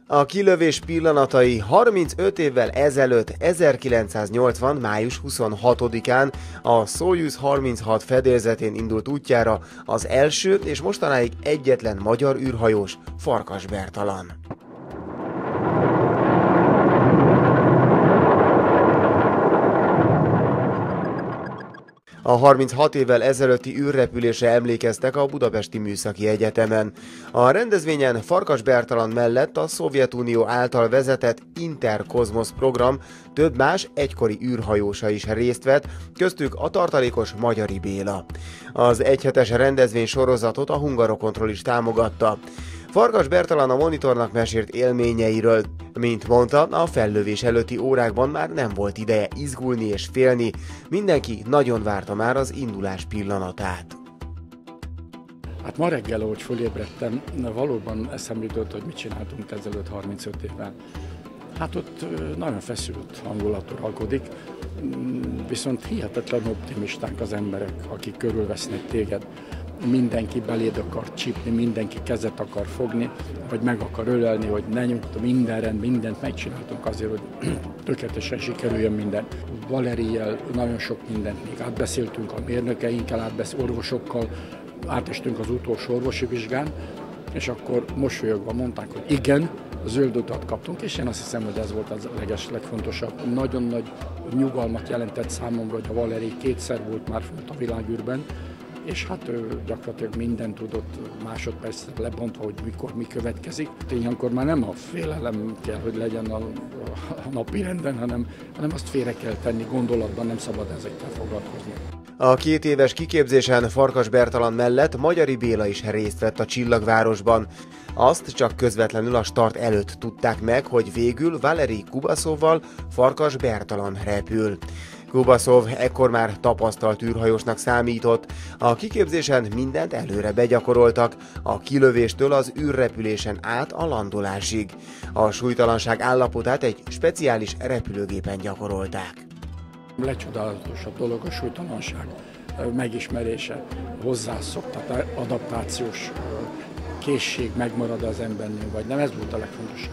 A kilövés pillanatai 35 évvel ezelőtt, 1980. május 26-án a Szojuz 36 fedélzetén indult útjára az első és mostanáig egyetlen magyar űrhajós, Farkas Bertalan. A 36 évvel ezelőtti űrrepülésre emlékeztek a Budapesti Műszaki Egyetemen. A rendezvényen Farkas Bertalan mellett a Szovjetunió által vezetett Interkozmosz program több más egykori űrhajósa is részt vett, köztük a tartalékos Magyari Béla. Az egyhetes rendezvény sorozatot a Hungarokontroll is támogatta. Farkas Bertalan a Monitornak mesélt élményeiről. Mint mondta, a fellövés előtti órákban már nem volt ideje izgulni és félni, mindenki nagyon várta már az indulás pillanatát. Hát ma reggel, ahogy fölébredtem, valóban eszembe jutott, hogy mit csináltunk ezelőtt 35 évvel. Hát ott nagyon feszült hangulat uralkodik, viszont hihetetlen optimisták az emberek, akik körülvesznek téged. Mindenki beléd akar csípni, mindenki kezet akar fogni, vagy meg akar ölelni, hogy ne nyugta, minden rend, mindent megcsináltunk azért, hogy tökéletesen sikerüljön minden. Valerivel nagyon sok mindent még átbeszéltünk, a mérnökeinkkel, orvosokkal, átestünk az utolsó orvosi vizsgán, és akkor mosolyogva mondták, hogy igen, zöld utat kaptunk, és én azt hiszem, hogy ez volt az legfontosabb. Nagyon nagy nyugalmat jelentett számomra, hogy a Valeri kétszer volt már fönt a világűrben, és hát ő gyakorlatilag mindent tudott másodpercre lebontva, hogy mikor mi következik. Ilyenkor már nem a félelem kell, hogy legyen a napi renden, hanem azt félre kell tenni, gondolatban nem szabad ezekkel foglalkozni. A 2 éves kiképzésen Farkas Bertalan mellett Magyari Béla is részt vett a Csillagvárosban. Azt csak közvetlenül a start előtt tudták meg, hogy végül Valeri Kubaszovval Farkas Bertalan repül. Kubaszov ekkor már tapasztalt űrhajósnak számított, a kiképzésen mindent előre begyakoroltak, a kilövéstől az űrrepülésen át a landolásig. A súlytalanság állapotát egy speciális repülőgépen gyakorolták. Legcsodálatosabb dolog a súlytalanság megismerése, hozzászoktat, adaptációs készség megmarad az embernél, vagy nem, ez volt a legfontosabb.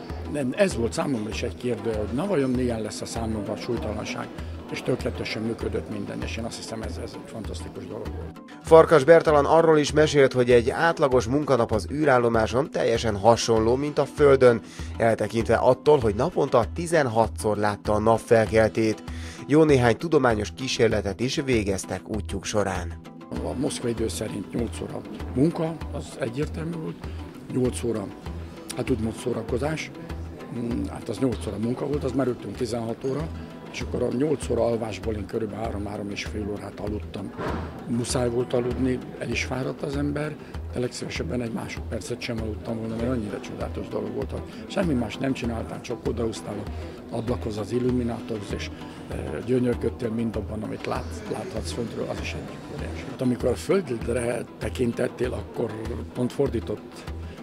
Ez volt számomra is egy kérdő, hogy na vajon milyen lesz a számomra a súlytalanság, és tökéletesen működött minden, és én azt hiszem ez egy fantasztikus dolog volt. Farkas Bertalan arról is mesélt, hogy egy átlagos munkanap az űrállomáson teljesen hasonló, mint a Földön, eltekintve attól, hogy naponta 16-szor látta a napfelkeltét. Jó néhány tudományos kísérletet is végeztek útjuk során. A moszkvai idő szerint 8 óra munka, az egyértelmű volt, 8 óra, hát úgymond szórakozás, hát az 8 óra munka volt, az már rögtön 16 óra, és akkor a 8 óra alvásból én körülbelül 3-3,5 órát aludtam. Muszáj volt aludni, el is fáradt az ember, de legszívesebben egy másodpercet sem aludtam volna, mert annyira csodálatos dolog volt. Semmi más nem csináltál, csak odaúztál az ablakhoz, az illuminátorhoz, és gyönyörködtél mindabban, amit láthatsz föntről, az is egy óriási. Amikor a Földre tekintettél, akkor pont fordított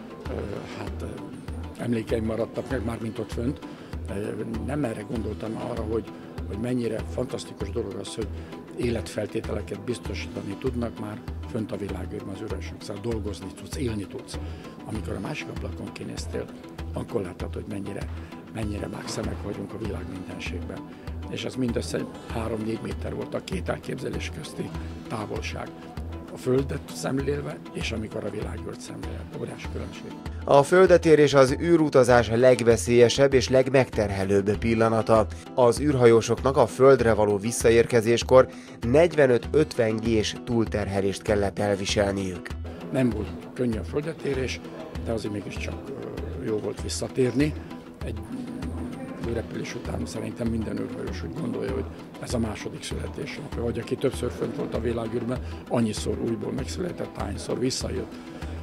emlékeim maradtak meg, már mint ott fönt. Nem erre gondoltam arra, hogy mennyire fantasztikus dolog az, hogy életfeltételeket biztosítani tudnak már fönt a világűrben az űrhajósok, szóval dolgozni tudsz, élni tudsz. Amikor a másik ablakon kinéztél, akkor láttad, hogy mennyire mágszemek vagyunk a világ mindenségben. És ez mindössze 3-4 méter volt a két elképzelés közti távolság. A Földet szemlélve, és amikor a világűrt szemlélve. Óriási különbség. A Földet érés az űrutazás legveszélyesebb és legmegterhelőbb pillanata. Az űrhajósoknak a Földre való visszaérkezéskor 45-50 G-s túlterhelést kellett elviselniük. Nem volt könnyű a Földet érés, de azért mégiscsak jó volt visszatérni. Egy repülés után szerintem minden űrhajós úgy gondolja, hogy ez a második születésnapja, vagy aki többször fönt volt a világűrben, annyiszor újból megszületett, hányszor visszajött.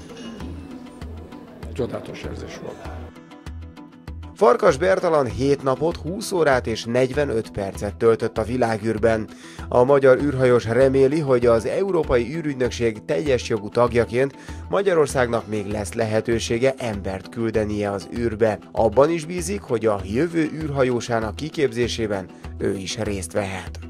Csodálatos érzés volt. Farkas Bertalan 7 napot, 20 órát és 45 percet töltött a világűrben. A magyar űrhajós reméli, hogy az Európai űrügynökség teljes jogú tagjaként Magyarországnak még lesz lehetősége embert küldenie az űrbe. Abban is bízik, hogy a jövő űrhajósának kiképzésében ő is részt vehet.